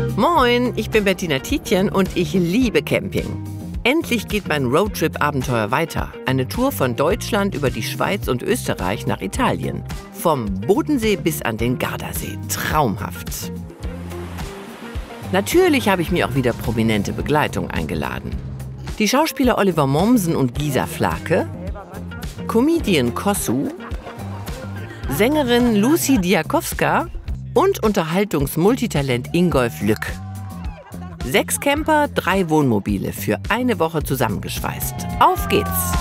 Moin, ich bin Bettina Tietjen und ich liebe Camping. Endlich geht mein Roadtrip-Abenteuer weiter. Eine Tour von Deutschland über die Schweiz und Österreich nach Italien. Vom Bodensee bis an den Gardasee. Traumhaft. Natürlich habe ich mir auch wieder prominente Begleitung eingeladen. Die Schauspieler Oliver Mommsen und Gisa Flake, Comedian Kossu, Sängerin Lucy Diakowska und Unterhaltungsmultitalent Ingolf Lück. 6 Camper, 3 Wohnmobile für eine Woche zusammengeschweißt. Auf geht's!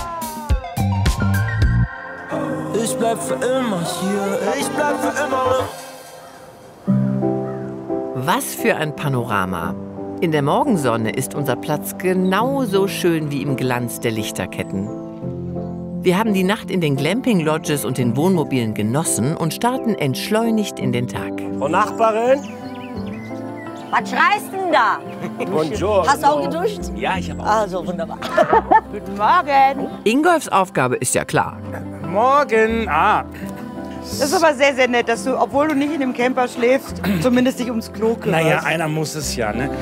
Ich bleib für immer hier, ich bleib für immer. Was für ein Panorama! In der Morgensonne ist unser Platz genauso schön wie im Glanz der Lichterketten. Wir haben die Nacht in den Glamping-Lodges und den Wohnmobilen genossen und starten entschleunigt in den Tag. Frau Nachbarin? Was schreist denn da? Bonjour. Hast du auch geduscht? Ja, ich habe auch. Also, wunderbar. Guten Morgen. Ingolfs Aufgabe ist ja klar. Morgen. Das ist aber sehr, sehr nett, dass du, obwohl du nicht in dem Camper schläfst, zumindest dich ums Klo kümmerst. Naja, einer muss es ja, ne?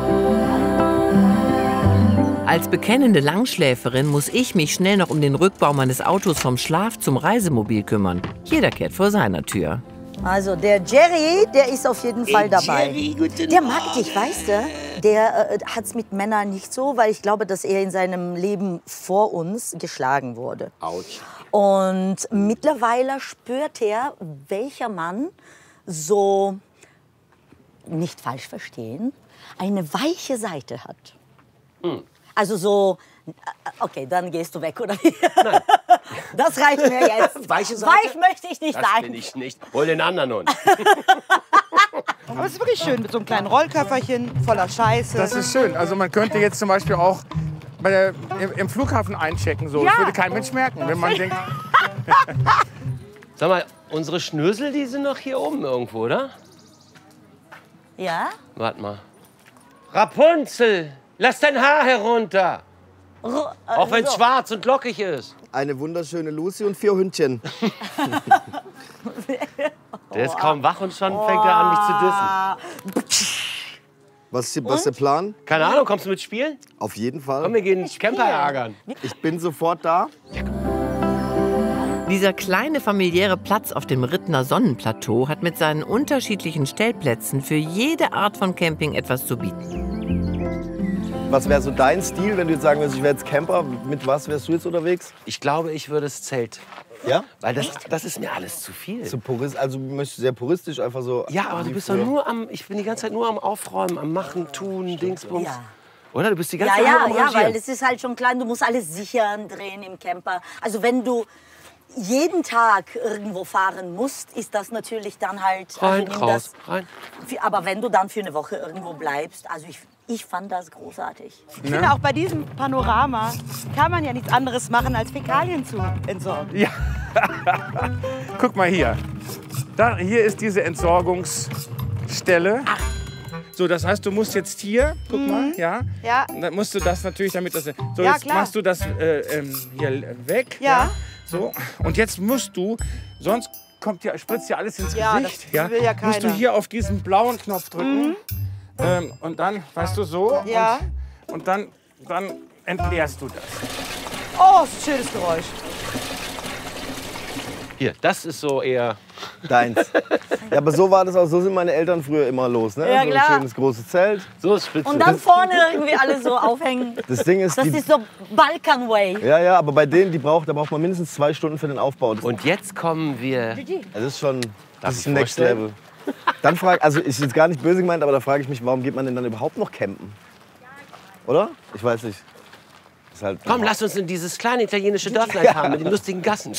Als bekennende Langschläferin muss ich mich schnell noch um den Rückbau meines Autos vom Schlaf zum Reisemobil kümmern. Jeder kehrt vor seiner Tür. Also, der Jerry, der ist auf jeden Fall dabei. Jerry, guten Der mag dich, weißt du? Der hat's mit Männern nicht so, weil ich glaube, dass er in seinem Leben vor uns geschlagen wurde. Autsch. Und mittlerweile spürt er, welcher Mann so, nicht falsch verstehen, eine weiche Seite hat. Also so, okay, dann gehst du weg, oder wie? Nein. Das reicht mir jetzt. Weiche Seite? Weich möchte ich nicht Das sein. bin ich nicht. Hol den anderen Hund. Aber es ist wirklich schön mit so einem kleinen Rollköfferchen voller Scheiße. Das ist schön. Also man könnte jetzt zum Beispiel auch im Flughafen einchecken. So. Das würde kein Mensch merken, wenn man denkt... Sag mal, unsere Schnösel, die sind noch hier oben irgendwo, oder? Ja? Warte mal. Rapunzel, lass dein Haar herunter. Auch wenn es schwarz und lockig ist. Eine wunderschöne Lucy und 4 Hündchen. Der ist kaum wach und schon fängt er an, mich zu dissen. Was ist der Plan? Keine Ahnung, kommst du mit spielen? Auf jeden Fall. Komm, wir gehen Camper ärgern. Ich bin sofort da. Dieser kleine familiäre Platz auf dem Rittner Sonnenplateau hat mit seinen unterschiedlichen Stellplätzen für jede Art von Camping etwas zu bieten. Was wäre so dein Stil, wenn du jetzt sagen würdest, ich wäre jetzt Camper? Mit was wärst du jetzt unterwegs? Ich glaube, ich würde das Zelt. Ja? Weil das ist mir alles zu viel. Also du möchtest sehr puristisch einfach so... Ja, aber du bist doch nur ich bin die ganze Zeit nur am Aufräumen, am Machen, Tun, Dingsbums. Ja. Oder? Du bist die ganze Ja, Zeit nur am ja, Rangieren. weil es ist halt schon klein, du musst alles sichern, drehen im Camper. Also wenn du jeden Tag irgendwo fahren musst, ist das natürlich dann halt... Rein, nimm raus, das, rein. Aber wenn du dann für eine Woche irgendwo bleibst, also ich fand das großartig. Ich finde, auch bei diesem Panorama kann man ja nichts anderes machen, als Fäkalien zu entsorgen. Ja. Guck mal hier. Hier ist diese Entsorgungsstelle. So, das heißt, du musst jetzt hier, guck mal, ja. Ja. Und dann musst du das natürlich, damit das... So, Ja, jetzt klar. machst du das hier weg. Ja. So, und jetzt musst du, sonst spritzt ja alles ins Ja, Gesicht. das will ja musst du keiner. hier auf diesen blauen Knopf drücken. Und dann, weißt du, so. Ja. Und dann entleerst du das. Oh, ist ein schönes Geräusch. Hier, das ist so eher... Deins. Ja, aber so war das auch. So sind meine Eltern früher immer los. Ne? Ja, so ein klar. schönes großes Zelt. So ist spitze. Und dann vorne irgendwie alles so aufhängen. Das Ding ist, Das ist so Balkan Way. ja, aber bei denen, da braucht man mindestens 2 Stunden für den Aufbau. Und jetzt kommen wir... Das ist schon das ist ich Next vorstellen? Level. Dann also ist jetzt gar nicht böse gemeint, aber da frage ich mich, warum geht man denn dann überhaupt noch campen? Oder? Ich weiß nicht. Ist halt Komm, lass uns in dieses kleine italienische Dörflein fahren mit den lustigen Gassen.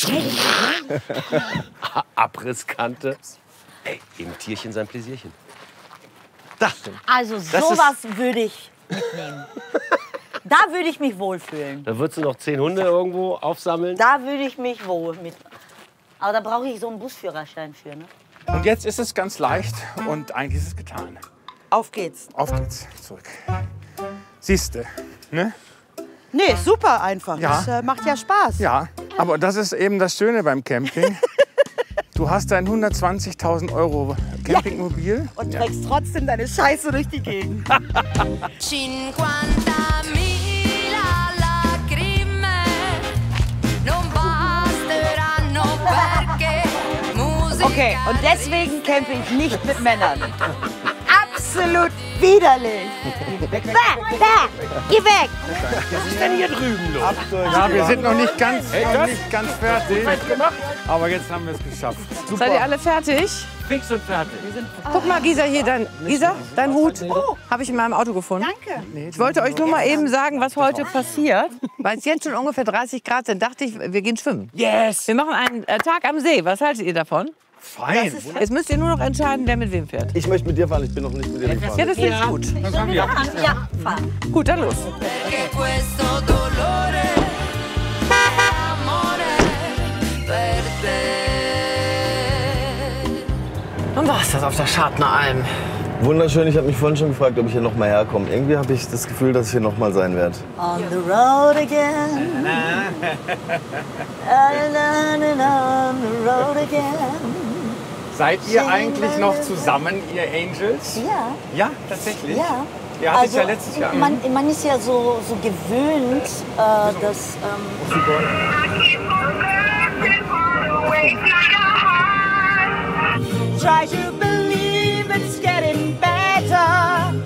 Abrisskante. Ey, im Tierchen sein Pläsierchen. Also sowas würde ich mitnehmen. Da würde ich mich wohlfühlen. Da würdest du noch 10 Hunde irgendwo aufsammeln. Da würde ich mich wohl mit. Aber da brauche ich so einen Busführerschein für, ne? Und jetzt ist es ganz leicht und eigentlich ist es getan. Auf geht's. Auf geht's, zurück. Siehste, ne? Nee, super einfach. Ja. Das macht ja Spaß. Ja, aber das ist eben das Schöne beim Camping. Du hast deinen 120.000 € Campingmobil. Und trägst trotzdem deine Scheiße durch die Gegend. 50.000 lacrime non basteranno perché musica. Okay, und deswegen campe ich nicht mit Männern. Absolut widerlich. Geh weg! Was ist denn hier drüben los? Ja, wir sind noch nicht ganz fertig. Aber jetzt haben wir es geschafft. Super. Seid ihr alle fertig? Fix und fertig. Guck mal, Gisa, hier, dein Hut habe ich in meinem Auto gefunden. Danke. Ich wollte euch nur mal eben sagen, was heute passiert. Weil es jetzt schon ungefähr 30 Grad sind, dachte ich, wir gehen schwimmen. Yes! Wir machen einen Tag am See. Was haltet ihr davon? Fein. Jetzt müsst ihr nur noch entscheiden, wer mit wem fährt. Ich möchte mit dir fahren, ich bin noch nicht mit dir gefahren. Ja, das finde ich gut. Ja, fahren. Gut, dann los. Perché questo dolore è amore per te. Und was ist das auf der Schartner Alm? Wunderschön, ich habe mich vorhin schon gefragt, ob ich hier noch mal herkomme. Irgendwie habe ich das Gefühl, dass ich hier noch mal sein werde. On the road again. On the road again. Seid ihr eigentlich noch zusammen, ihr Angels? Ja. Ja, tatsächlich? Ja. Ihr hattet ja letztes Jahr. Man ist ja so gewöhnt, dass... Try to believe it's getting better.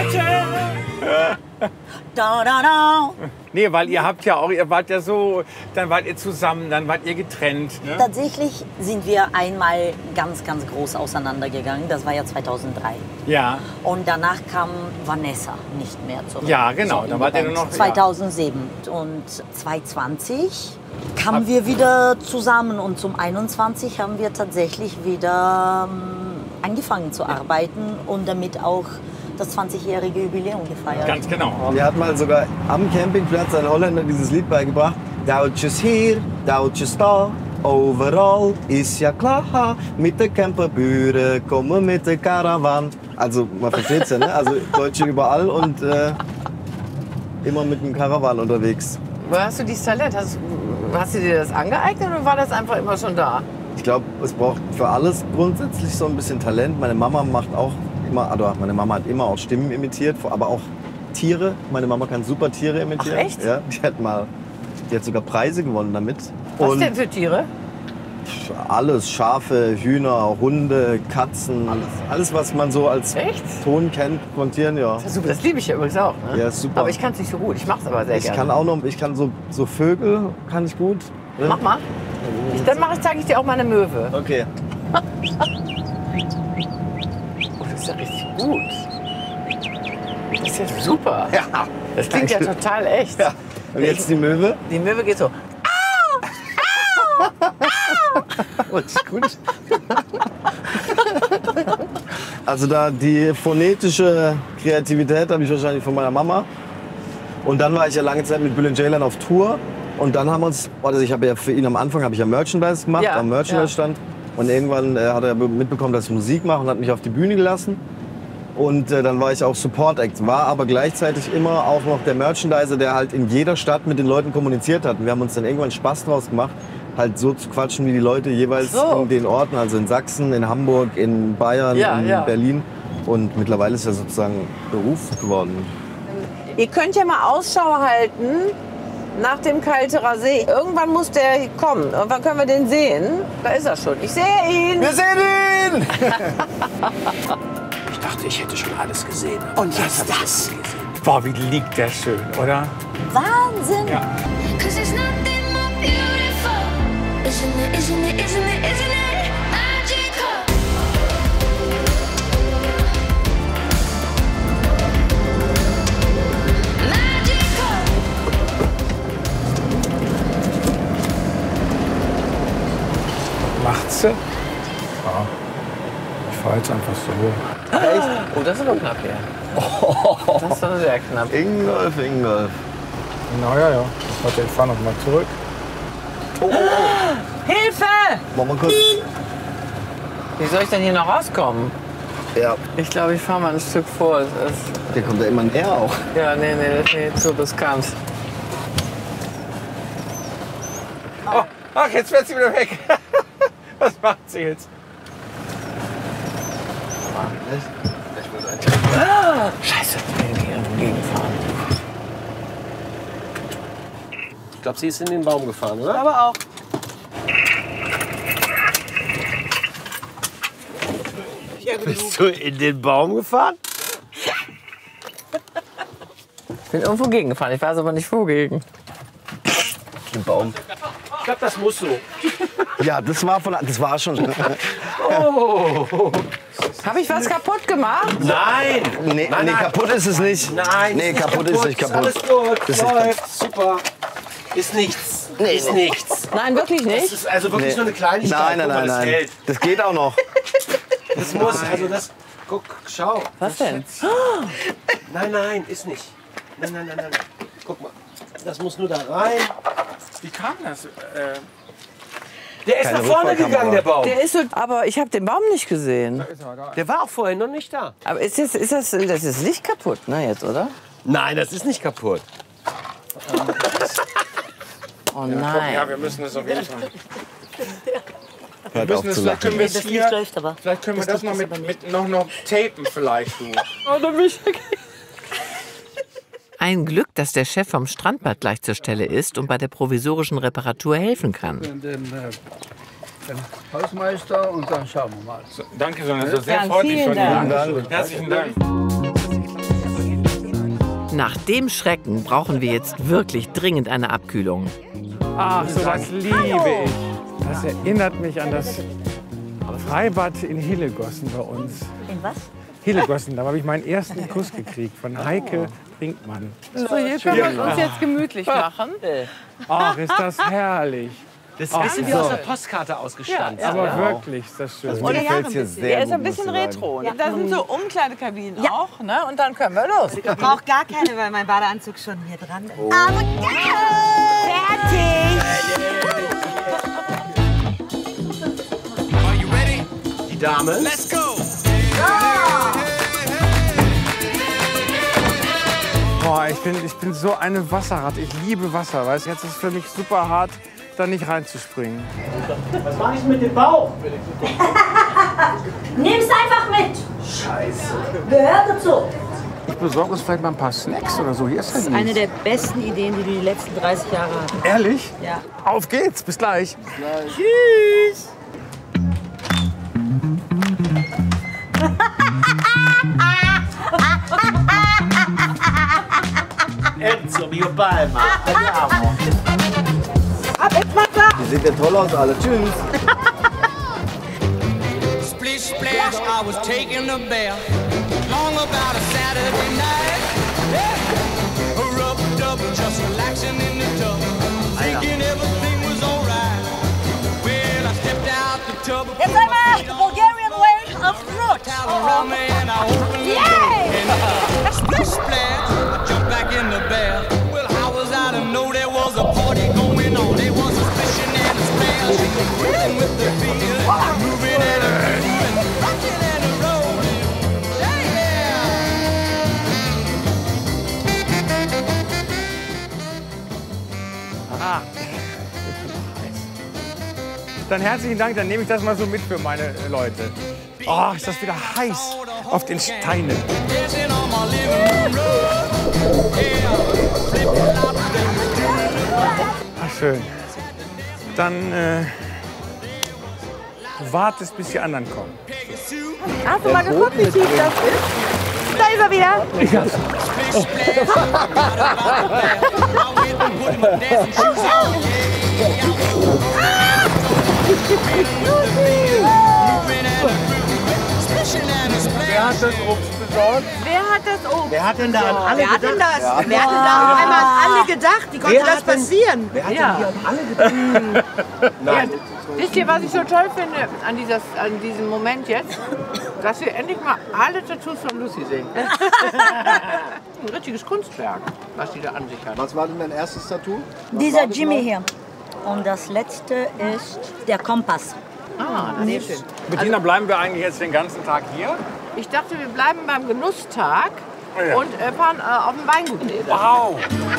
Da, da, da. Nee, weil ihr habt ja auch, ihr wart ja so, dann wart ihr zusammen, dann wart ihr getrennt. Ne? Tatsächlich sind wir einmal ganz, ganz groß auseinandergegangen. Das war ja 2003. Ja. Und danach kam Vanessa nicht mehr zurück. Ja, genau. So, Da in wart der ihr nur Band. noch, 2007. Und 2020 kamen wir wieder zusammen. Und zum 21 haben wir tatsächlich wieder angefangen zu arbeiten und damit auch das 20-jährige Jubiläum gefeiert. Ganz genau. Mir hat mal sogar am Campingplatz ein Holländer dieses Lied beigebracht. Touwtjes hier, touwtjes da, overal ist ja klar. Mit der Camperburen kommen mit der Caravan. Also man versteht's ja, ne? Also Deutsche überall und immer mit dem Caravan unterwegs. Woher hast du dieses Talent? Hast du dir das angeeignet oder war das einfach immer schon da? Ich glaube, es braucht für alles grundsätzlich so ein bisschen Talent. Meine Mama macht auch immer, also meine Mama hat immer auch Stimmen imitiert, aber auch Tiere. Meine Mama kann super Tiere imitieren. Ach, echt? Ja, die hat sogar Preise gewonnen damit. Was denn für Tiere? Alles, Schafe, Hühner, Hunde, Katzen, alles was man so als Echt? Ton kennt von Tieren, ja. Das ist super, das liebe ich ja übrigens auch. Ne? Ja, ist super. Aber ich kann es nicht so gut, ich mache es aber sehr Ich gerne. kann auch noch, ich kann so Vögel, kann ich gut. Mach mal. Zeige ich dir auch mal eine Möwe. Okay. Oh, das ist ja richtig gut. Das ist ja super. Ja. Das klingt ja total echt. Ja. Und jetzt die Möwe. Die Möwe geht so. Richtig gut. Also da die phonetische Kreativität habe ich wahrscheinlich von meiner Mama. Und dann war ich ja lange Zeit mit Bülent Ceylan auf Tour. Und dann haben wir uns, also ich habe ja für ihn am Anfang habe ich ja Merchandise gemacht, Ja, am Merchandise-Stand. Und irgendwann hat er mitbekommen, dass ich Musik mache und hat mich auf die Bühne gelassen. Und dann war ich auch Support-Act, war aber gleichzeitig immer auch noch der Merchandiser, der halt in jeder Stadt mit den Leuten kommuniziert hat. Und wir haben uns dann irgendwann Spaß draus gemacht, halt so zu quatschen, wie die Leute jeweils So. in den Orten, also in Sachsen, in Hamburg, in Bayern, Ja, in ja. Berlin. Und mittlerweile ist er sozusagen Beruf geworden. Ihr könnt ja mal Ausschau halten nach dem Kalterer See. Irgendwann muss der kommen. Irgendwann können wir den sehen. Da ist er schon. Ich sehe ihn. Wir sehen ihn! Ich dachte, ich hätte schon alles gesehen. Und jetzt das. Boah, wie liegt der schön, oder? Wahnsinn! Ja. 'Cause there's nothing more beautiful. Isn't it, isn't it, isn't it, isn't it magical? Magical. Macht sie? Ja. Ich fahre jetzt einfach so. Oh, das ist aber knapp hier. Das ist doch sehr knapp. Ingolf. Naja, ja. Warte, ich fahre noch mal zurück. Hilfe! Wollen wir kurz? Wie soll ich denn hier noch rauskommen? Ja, Ich glaube, ich fahre mal ein Stück vor. Es ist, der kommt ja immer näher auch. ja, nee, das ist mir zu riskant. Oh, ach, jetzt fährt sie wieder weg. Was macht sie jetzt? gegenfahren. Scheiße, irgendwo gegenfahren. Ich glaube, sie ist in den Baum gefahren, oder? Aber auch. Bist du in den Baum gefahren? Ich bin irgendwo gegengefahren, ich weiß aber nicht wogegen. Im Baum. Ich glaube, das muss so. Ja, das war schon. Habe ich was kaputt gemacht? Nein! Nee, Nein, nee, nein. kaputt ist es nicht. Nein! Nee, kaputt ist nicht kaputt. Alles gut, Ist nicht läuft, super. Ist nichts. Ist nichts. Nein, wirklich Das nicht. ist also wirklich Nee. nur eine Kleinigkeit. Nein, Guck mal, nein, das nein. hält. Das geht auch noch. Das muss, also das, guck, schau. Was denn? Nein, nein, ist nicht. Nein. Guck mal, das muss nur da rein. Wie kam das? Der ist Keine nach vorne Rückfahrkamera. gegangen, der Baum. Der ist so, aber ich habe den Baum nicht gesehen. Der war auch vorhin noch nicht da. Aber das ist nicht kaputt, ne, jetzt, oder? Nein, das ist nicht kaputt. Oh Ja, nein. wir müssen das auf jeden Fall. Hört auf zu Vielleicht können lachen. wir es Das Licht hier, läuft aber. vielleicht können wir das noch mit noch tapen vielleicht, du. Ein Glück, dass der Chef vom Strandbad gleich zur Stelle ist und bei der provisorischen Reparatur helfen kann. Den Hausmeister und dann schauen wir mal. Danke, sondern so sehr freundlich von Ihnen. Herzlichen Dank. Nach dem Schrecken brauchen wir jetzt wirklich dringend eine Abkühlung. Ach, sowas liebe ich. Das erinnert mich an das Freibad in Hillegossen bei uns. In was? Hillegossen, da habe ich meinen ersten Kuss gekriegt von Heike Brinkmann. So, hier können wir es uns jetzt gemütlich machen. Ach, ist das herrlich. Das ist ein bisschen wie aus der Postkarte ausgestanzt. Aber wirklich ist das schön. Mir gefällt hier sehr Der ist gut, ein bisschen muss ich sagen. retro. Da sind so Umkleidekabinen auch, ne? Und dann können wir los. Ich brauche gar keine, weil mein Badeanzug schon hier dran ist. Aber fertig! Die Dame. Boah, ich bin so eine Wasserratte. Ich liebe Wasser. Weißt? Jetzt ist es für mich super hart, da nicht reinzuspringen. Was mache ich mit dem Bauch? Nimm's einfach mit! Scheiße. Gehört dazu. Ich besorge uns vielleicht mal ein paar Snacks oder so. Hier ist Das ist eine der besten Ideen, die du die letzten 30 Jahre hattest. Ehrlich? Ja. Auf geht's. Bis gleich. Tschüss! Enzo, mio palma. Die sehen ja toll aus, alle. Tschüss. Splish splash, I was taking a bath. Long about a Saturday night. Yeah. Rubbed up, just relaxing in the tub. Thinking everything was alright. Well, I stepped out the tub. Jetzt einmal the Bulgarian way of fruit. Towel around me and I opened the door. And splish splash, I jumped back in the bath. Well, how was I to know there was a party going on? There was a splishing and a splash. Rhythm with the feeling, moving and a grooving, rocking and a rolling. Ah. Dann herzlichen Dank, dann nehme ich das mal so mit für meine Leute. Oh, ist das wieder heiß auf den Steinen. Dancing on my living room. Yeah, flipping out Ach, schön. Dann du wartest, bis die anderen kommen. Hast du mal geguckt, wie tief das ist? Da ist er wieder. Wer hat das Obst besorgt? Wer hat das Obst? Wer hat denn da an alle Wer hat denn gedacht? das? Wer hat denn da auf einmal an alle gedacht? Wie konnte das passieren? Wer hat denn hier an alle gedacht? Nein. Wisst ihr, was ich so toll finde an diesem Moment jetzt? Dass wir endlich mal alle Tattoos von Lucy sehen. Ein richtiges Kunstwerk, was die da an sich hat. Was war denn dein erstes Tattoo? Dieser Jimmy hier. Und das letzte ist der Kompass. Ah, das ist schön. Bettina, bleiben wir eigentlich jetzt den ganzen Tag hier? Ich dachte, wir bleiben beim Genusstag Ja. und fahren auf dem Weingut. Wow!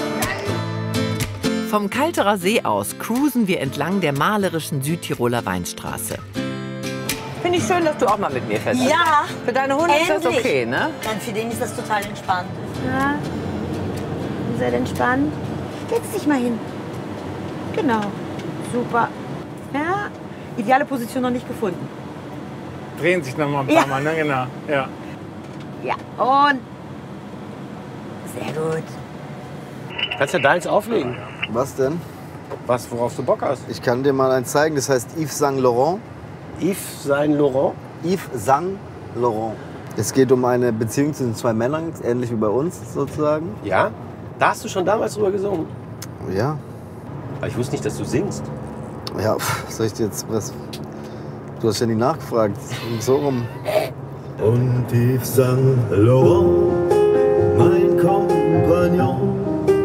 Vom Kalterer See aus cruisen wir entlang der malerischen Südtiroler Weinstraße. Finde ich schön, dass du auch mal mit mir fährst. Ja. Für deine Hunde ist das endlich. okay, ne? Dann für den ist das total entspannt. Ja. Seid entspannt. Setz dich mal hin. Genau. Super. Ja. Ideale Position noch nicht gefunden. Drehen sich noch mal ein paar Mal, ne? Genau. Ja. Ja. Und. Sehr gut. Kannst ja deins auflegen. Was denn? Was, worauf du Bock hast. Ich kann dir mal eins zeigen, das heißt Yves Saint Laurent. Yves Saint Laurent. Yves Saint Laurent. Es geht um eine Beziehung zwischen zwei Männern, ähnlich wie bei uns sozusagen. Ja? Da hast du schon damals drüber gesungen. Ja. Aber ich wusste nicht, dass du singst. Ja, was soll ich dir jetzt was? Du hast ja nie nachgefragt. So rum. Und Yves Saint Laurent, mein Kompagnon,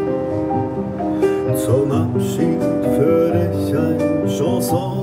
zum Abschied für dich ein Chanson.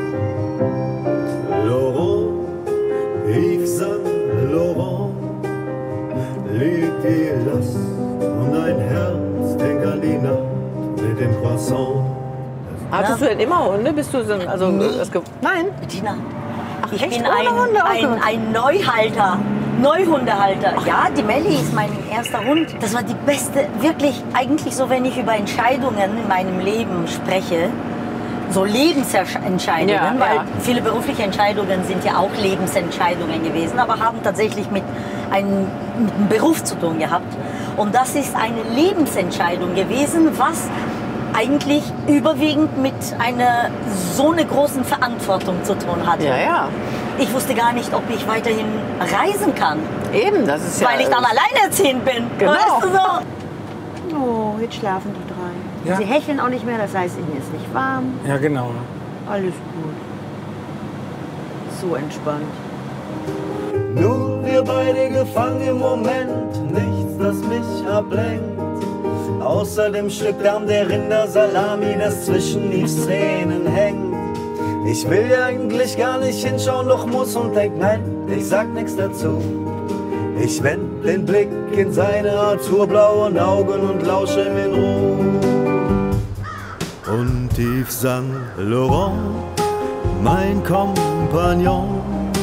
Laurent, Yves Saint Laurent, leg die Last und dein Herz, denk an die Nacht mit dem Croissant. Hattest du denn immer Hunde? Bist du so ein, also Nein. Bettina, ich echt? bin Ohne Hunde auch ein Neuhalter. Neuhundehalter. Ja, die Melli ist mein erster Hund. Das war die beste, wirklich, eigentlich so, wenn ich über Entscheidungen in meinem Leben spreche, so Lebensentscheidungen, Ja, weil ja. viele berufliche Entscheidungen sind ja auch Lebensentscheidungen gewesen, aber haben tatsächlich mit einem Beruf zu tun gehabt. Und das ist eine Lebensentscheidung gewesen, was eigentlich überwiegend mit einer so eine großen Verantwortung zu tun hatte. Ja, ja. Ich wusste gar nicht, ob ich weiterhin reisen kann, Eben, das ist ja. weil ich dann alleinerziehend bin. Genau. Weißt du so? Oh, jetzt schlafen die drei. Ja. Sie hecheln auch nicht mehr, das heißt, ihnen ist nicht warm. Ja, genau. Alles gut. So entspannt. Nur wir beide gefangen im Moment, nichts, das mich ablenkt. Außer dem Stück Darm der Rindersalami, das zwischen Yves Zähnen hängt. Ich will ja eigentlich gar nicht hinschauen, doch muss und denk, nein, ich sag nichts dazu. Ich wend den Blick in seine azurblauen Augen und lausche ihm in Ruhe. Und Yves Saint Laurent, mein Kompagnon,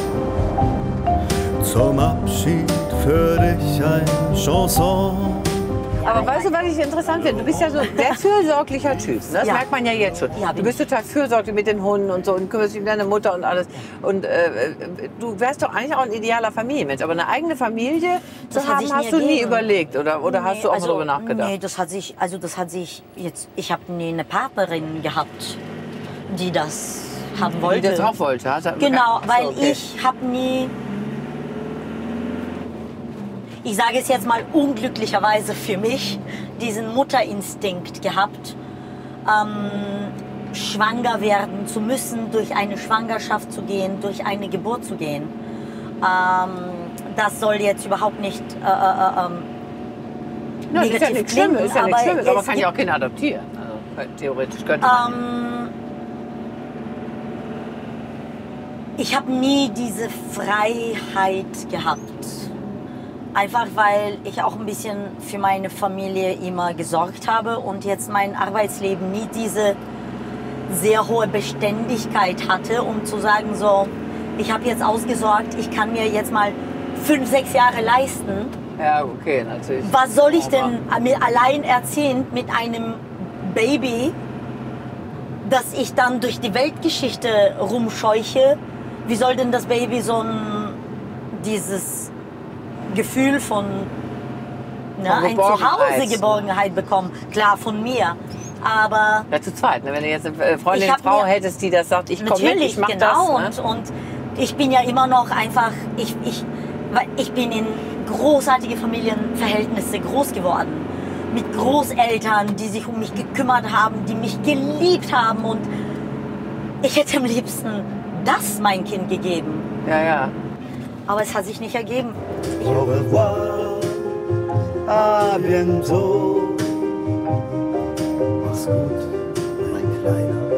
zum Abschied für dich ein Chanson. Aber weißt du, was ich interessant finde? Du bist ja so ein sehr fürsorglicher Typ. Ne? Das Ja. merkt man ja jetzt schon. Ja, Du bist total fürsorglich mit den Hunden und so und kümmerst dich um deine Mutter und alles. Und du wärst doch eigentlich auch ein idealer Familienmensch. Aber eine eigene Familie Das zu hat haben, sich hast nie du nie ergeben. überlegt? Oder hast du auch mal darüber nachgedacht? Nee, das hat sich jetzt, ich habe nie eine Partnerin gehabt, die das haben wollte. Die das auch wollte? Genau, weil So, okay. ich habe nie, ich sage es jetzt mal unglücklicherweise für mich, diesen Mutterinstinkt gehabt, schwanger werden zu müssen, durch eine Schwangerschaft zu gehen, durch eine Geburt zu gehen. Das soll jetzt überhaupt nicht Ja, das ist ja negativ nichts klingen, Schlimmes, ist ja nichts Schlimmes, aber man es kann ja auch Kinder adoptieren. Also, theoretisch könnte man. Ich habe nie diese Freiheit gehabt. Einfach weil ich auch ein bisschen für meine Familie immer gesorgt habe und jetzt mein Arbeitsleben nie diese sehr hohe Beständigkeit hatte, um zu sagen, so, ich habe jetzt ausgesorgt, ich kann mir jetzt mal 5, 6 Jahre leisten. Ja, okay, natürlich. Was soll ich denn alleinerziehend mit einem Baby, das ich dann durch die Weltgeschichte rumscheuche? Wie soll denn das Baby so dieses Gefühl von ein Geborgenheit. Zuhause, Geborgenheit bekommen? Klar, von mir. Aber Ja, zu zweit. Ne? Wenn du jetzt eine Freundin, Ich hab Frau mir- hättest, die das sagt, ich komme mit, natürlich, ich mach genau. das. Ne? Und ich bin ja immer noch einfach, weil ich bin in großartige Familienverhältnisse groß geworden. Mit Großeltern, die sich um mich gekümmert haben, die mich geliebt haben. Und ich hätte am liebsten das mein Kind gegeben. Ja, ja. Aber es hat sich nicht ergeben. Au revoir, à bientôt. Mach's gut, mein Kleiner.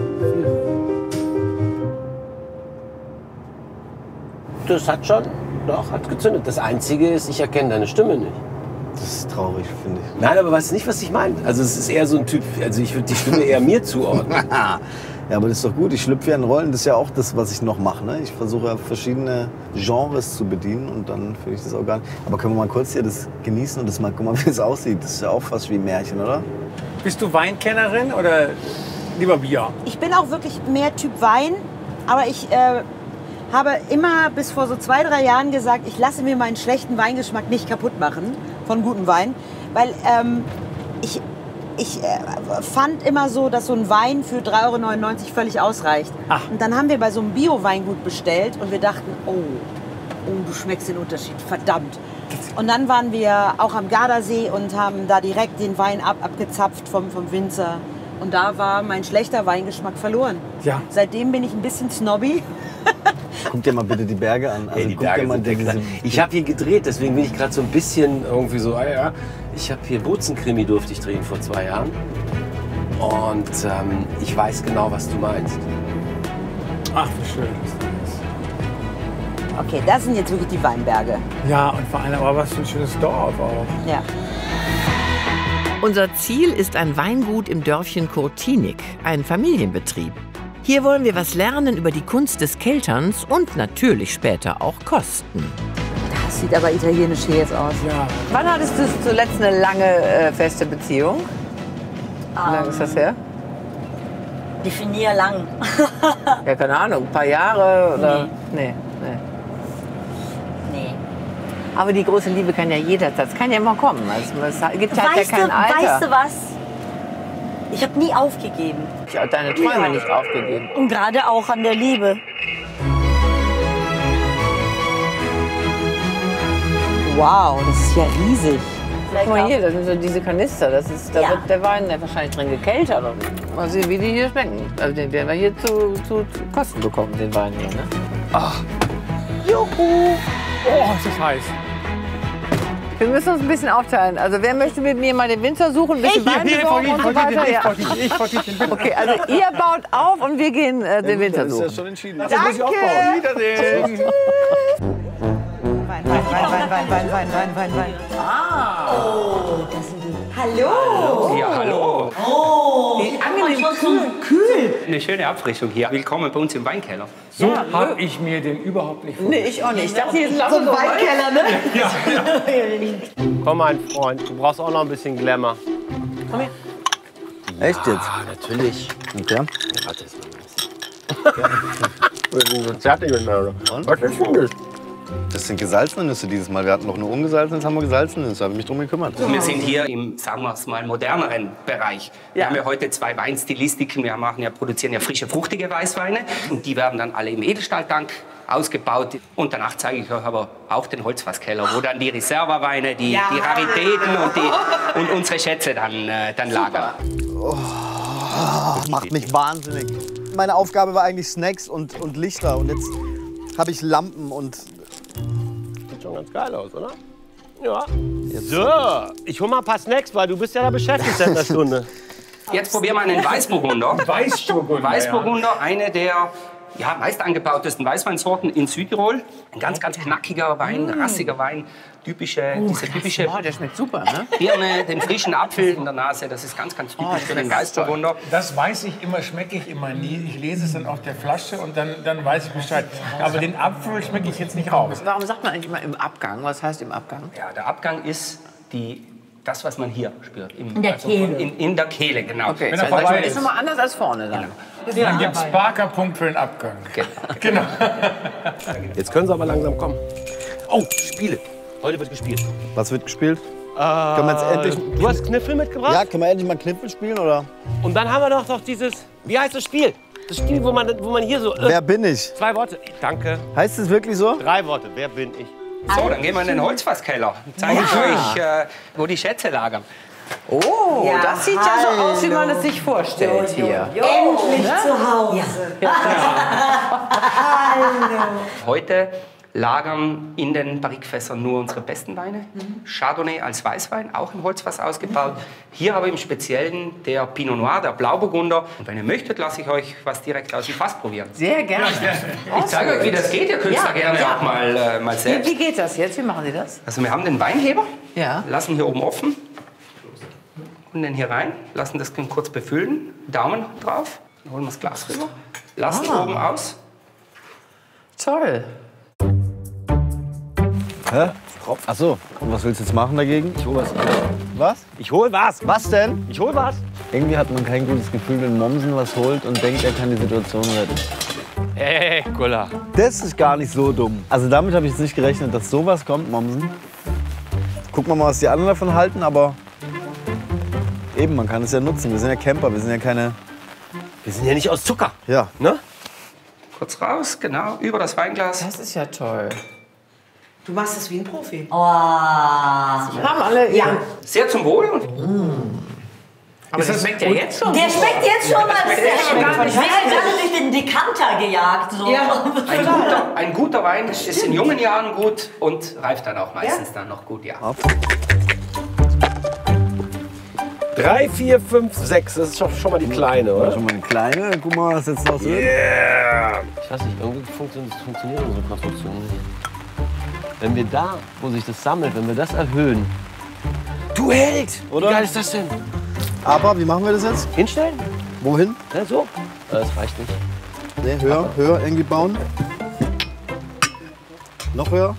Das hat schon, doch, hat gezündet. Das Einzige ist, ich erkenne deine Stimme nicht. Das ist traurig, finde ich. Nein, aber weißt du nicht, was ich meine? Also es ist eher so ein Typ, also ich würde die Stimme eher mir zuordnen. Ja, aber das ist doch gut. Ich schlüpfe ja in Rollen. Das ist ja auch das, was ich noch mache. Ne? Ich versuche ja verschiedene Genres zu bedienen und dann finde ich das auch gar nicht. Aber können wir mal kurz hier das genießen und das mal, guck mal, wie es aussieht. Das ist ja auch fast wie ein Märchen, oder? Bist du Weinkennerin oder lieber Bier? Ich bin auch wirklich mehr Typ Wein, aber ich habe immer bis vor so 2, 3 Jahren gesagt, ich lasse mir meinen schlechten Weingeschmack nicht kaputt machen von gutem Wein, weil ich fand immer so, dass so ein Wein für 3,99 € völlig ausreicht. Ach. Und dann haben wir bei so einem Bio-Weingut bestellt und wir dachten, oh, du schmeckst den Unterschied, verdammt. Und dann waren wir auch am Gardasee und haben da direkt den Wein abgezapft vom Winzer. Und da war mein schlechter Weingeschmack verloren. Ja. Seitdem bin ich ein bisschen snobby. Guck dir mal bitte die Berge an. Also Hey, die guck dir Berge mal sind echt klein. Ich habe hier gedreht, deswegen bin ich gerade so ein bisschen irgendwie so, ja. Ich habe hier Bozen-Krimi durfte ich drehen vor 2 Jahren. Und ich weiß genau, was du meinst. Ach, wie schön. Okay, das sind jetzt wirklich die Weinberge. Ja, und vor allem, aber was für ein schönes Dorf auch. Ja. Unser Ziel ist ein Weingut im Dörfchen Kurtinik, ein Familienbetrieb. Hier wollen wir was lernen über die Kunst des Kelterns und natürlich später auch kosten. Das sieht aber italienisch hier jetzt aus. Ja. Wann hattest du zuletzt eine lange feste Beziehung? Wie lange ist das her? Definier lang. Ja, keine Ahnung, ein paar Jahre oder? Nee. Nee. Aber die große Liebe kann ja jederzeit, das kann ja immer kommen. Es gibt halt ja kein Alter. Weißt du was? Ich habe nie aufgegeben. Ich habe deine Träume nicht aufgegeben. Und gerade auch an der Liebe. Wow, das ist ja riesig. Guck mal hier, das sind so diese Kanister. Da wird der Wein wahrscheinlich drin gekeltert. Und mal sehen, wie die hier schmecken. Also den werden wir hier zu Kosten bekommen, den Wein hier. Ne? Ach. Juhu. Oh, es ist heiß. Wir müssen uns ein bisschen aufteilen. Also wer möchte mit mir mal den Winzer suchen, ein bisschen Wein besorgen und so weiter? Ja. Okay, also ihr baut auf und wir gehen den Winzer suchen. Das ist ja schon entschieden. Das muss ich aufbauen. Wiedersehen. Wein. Oh, das sind die. Hallo. Ja, hallo. Oh, Wie angenehm kühl. Eine schöne Abfrischung hier. Willkommen bei uns im Weinkeller. So habe ich mir den überhaupt nicht vorgestellt. Nee, ich auch nicht. Ich dachte, hier ist ein So ein Weinkeller, ne? Komm, mein Freund, du brauchst auch noch ein bisschen Glamour. Echt jetzt? Ah, natürlich. Okay. Warte, wir sind so fertig miteinander. Was ist denn das? Das sind gesalzene Nüsse dieses Mal. Wir hatten noch nur ungesalzene, jetzt haben wir gesalzene Nüsse. Da habe ich mich drum gekümmert. Wir sind hier im, sagen wir es mal, moderneren Bereich. Wir haben ja heute 2 Weinstilistiken. Wir produzieren ja frische, fruchtige Weißweine. Und die werden dann alle im Edelstahltank ausgebaut. Und danach zeige ich euch aber auch den Holzfasskeller, wo dann die Reserva-Weine, die Raritäten und unsere Schätze dann lagern. Oh, macht mich wahnsinnig. Meine Aufgabe war eigentlich Snacks und Lichter. Und jetzt habe ich Lampen und... Sieht schon ganz geil aus, oder? Ja. So, ich hol mal ein paar Snacks, weil du bist ja da beschäftigt seit einer Stunde. Jetzt probieren wir einen Weißburgunder. Weißburgunder, Weißburgunder, eine der meist angebautesten Weißweinsorten in Südtirol. Ein ganz knackiger Wein, rassiger Wein. Diese typische der schmeckt super, ne? Birne, den frischen Apfel in der Nase. Das ist ganz typisch für den Weißburgunder. Das weiß ich immer, schmecke ich immer nie. Ich lese es dann auf der Flasche und dann weiß ich Bescheid. Aber den Apfel schmecke ich jetzt nicht raus. Warum sagt man eigentlich immer im Abgang? Was heißt im Abgang? Ja, der Abgang ist das, was man hier spürt. In der Kehle. In der Kehle, genau. Okay, Wenn er das vorbei ist ist. nochmal anders als vorne dann. Dann gibt es Barker-Punkt für den Abgang. Genau. Jetzt können sie aber langsam kommen. Oh, Spiele. Heute wird gespielt. Was wird gespielt? Können wir jetzt endlich... Du hast Kniffel mitgebracht? Ja, können wir endlich mal Kniffel spielen, oder? Und dann haben wir doch dieses, wie heißt das Spiel? Das Spiel, wo man hier so... Wer bin ich? 2 Worte. Danke. Heißt es wirklich so? 3 Worte. Wer bin ich? So, dann gehen wir in den Holzfasskeller. Zeige ich euch, wo die Schätze lagern. Oh, Ja, das sieht ja so aus, wie man es sich vorstellt hier. Endlich zu Hause. Heute lagern in den Barrikfässern nur unsere besten Weine. Chardonnay als Weißwein, auch im Holzfass ausgebaut. Hier aber im Speziellen der Pinot Noir, der Blauburgunder. Und wenn ihr möchtet, lasse ich euch was direkt aus dem Fass probieren. Sehr gerne. Ich zeige euch, wie das geht. Ihr könnt es da gerne auch mal selbst. Wie geht das jetzt? Wie machen Sie das? Also wir haben den Weinheber, Ja. lassen hier oben offen und den hier rein, lassen das kurz befüllen, Daumen drauf. Holen wir das Glas rüber. Lasst oben aus. Toll. Hä? Ach so, und was willst du jetzt machen dagegen? Ich hol was. Was? Ich hol was. Was denn? Ich hol was. Irgendwie hat man kein gutes Gefühl, wenn Mommsen was holt und denkt, er kann die Situation retten. Hey, Gulla. Das ist gar nicht so dumm. Also damit habe ich jetzt nicht gerechnet, dass sowas kommt, Mommsen. Gucken wir mal, was die anderen davon halten, aber eben, man kann es ja nutzen. Wir sind ja Camper, wir sind ja keine... Wir sind ja nicht aus Zucker. Ja. Ne? Kurz raus, genau, über das Weinglas. Das ist ja toll. Du machst es wie ein Profi. Oh. Haben alle, ja. Sehr zum Wohl. Aber das schmeckt ja jetzt schon. Der schmeckt jetzt schon mal sehr gar gut. nicht. Ich wäre gerade durch den Dekanter gejagt. So. Ja, ein guter Wein ist in jungen Jahren gut und reift dann auch meistens dann noch gut, ja. 3, 4, 5, 6. Das ist doch schon mal die kleine, oder? Schon mal eine kleine. Guck mal, was jetzt noch wird. Yeah. Ich weiß nicht, irgendwie funktioniert unsere Konstruktion nicht. Wenn wir da, wo sich das sammelt, wenn wir das erhöhen. Du Held! Oder? Wie geil ist das denn? Aber wie machen wir das jetzt? Hinstellen? Wohin? Ja, so. Das reicht nicht. Nee, höher, höher irgendwie bauen. Noch höher.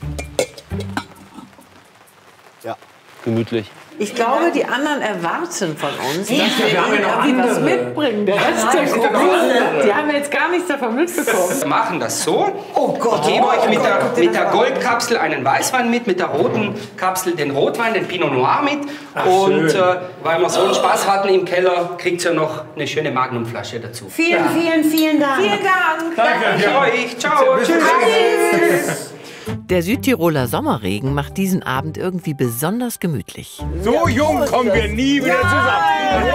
Ja. Gemütlich. Ich glaube, die anderen erwarten von uns, dass wir irgendwie was mitbringen. Der Rest der Gruppe, die haben jetzt gar nichts davon mitbekommen. Wir machen das so. Ich gebe euch mit der Goldkapsel einen Weißwein mit der roten Kapsel den Rotwein, den Pinot Noir mit. Und weil wir so einen Spaß hatten im Keller, kriegt ihr noch eine schöne Magnumflasche dazu. Vielen Dank. Vielen Dank. Danke euch. Ciao. Tschüss. Der Südtiroler Sommerregen macht diesen Abend irgendwie besonders gemütlich. So jung kommen wir nie wieder zusammen.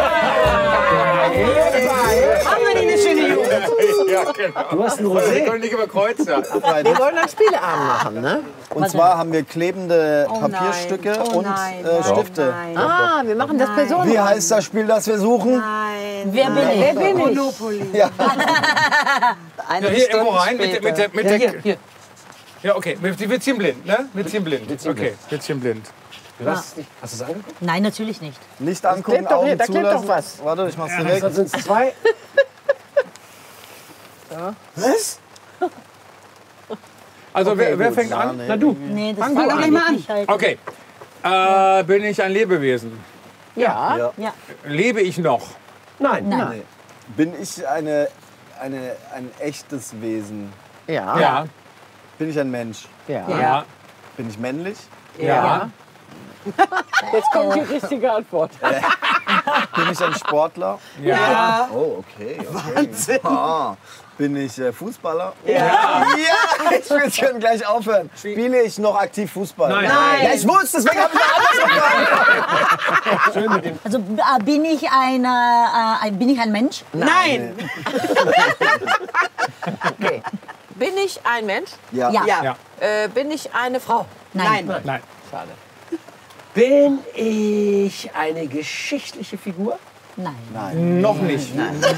Haben wir eine schöne Jugend? Ja, genau. Du hast ein Rosé. Wir können nicht überkreuzen. Wir wollen einen Spieleabend machen, ne? Und zwar haben wir klebende Papierstücke und Stifte. Ah, wir machen das Personen. Wie heißt das Spiel, das wir suchen? Wer bin ich? Wer bin ich? Monopoly. Ja. Ja, hier irgendwo rein mit der hier. Ja, okay. Wir ziehen blind, ne? Wir ziehen blind. Okay, wir ziehen blind. Hast du es angeguckt? Nein, natürlich nicht. Nicht angucken, klebt doch hier, Augen da klebt zulassen. doch was. Warte, ich mach's direkt. Dann sind es 2. Was? Also Okay, wer gut. fängt Ja, an? nee. Na du. Nee, das Fang war du doch an. nicht ich halt. Okay. Bin ich ein Lebewesen? Ja. Ja. Lebe ich noch? Nein. Nee. Bin ich ein echtes Wesen? Ja. Ja. Bin ich ein Mensch? Ja. Bin ich männlich? Ja. Jetzt kommt die richtige Antwort. Bin ich ein Sportler? Ja. Oh, okay. Wahnsinn. Bin ich Fußballer? Ja. Ja, ich will schon gleich aufhören. Spiele ich noch aktiv Fußball? Nein. Ja, ich wusste, deswegen habe ich mir anders gefragt. Also bin ich ein Mensch? Nein. Okay. Bin ich ein Mensch? Ja. Ja. Bin ich eine Frau? Nein. Nein. Schade. Bin ich eine geschichtliche Figur? Nein. Noch nicht.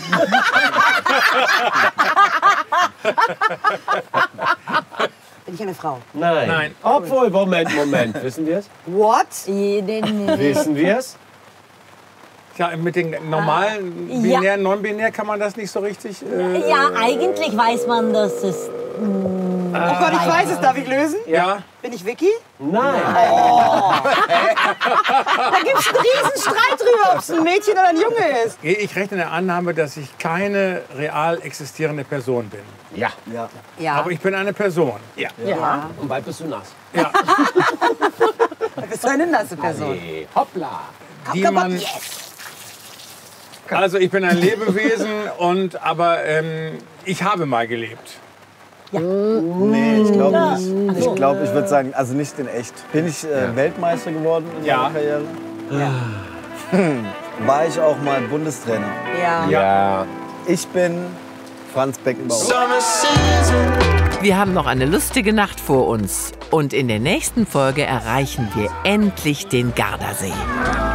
Bin ich eine Frau? Nein. Obwohl, Moment. Wissen wir es? What? Wissen wir es? Ja, mit den normalen Ja. Binär, Non-Binär kann man das nicht so richtig. Ja, eigentlich weiß man, dass es. Oh Gott, ich weiß es. Darf ich lösen? Ja. Bin ich Vicky? Nein. Da gibt es einen riesen Streit drüber, ob es ein Mädchen oder ein Junge ist. Ich rechne der Annahme, dass ich keine real existierende Person bin. Ja. Ja. Aber ich bin eine Person. Ja. Ja. Und bald bist du nass. Du bist eine nasse Person. Hey, hoppla. Die man. Also ich bin ein Lebewesen aber ich habe mal gelebt. Nee, ich glaube nicht. Ich glaube, ich würde sagen, also nicht in echt. Bin ich Weltmeister geworden in Ja. meiner Karriere? War ich auch mal Bundestrainer? Ja. Ich bin Franz Beckenbauer. Wir haben noch eine lustige Nacht vor uns. Und in der nächsten Folge erreichen wir endlich den Gardasee.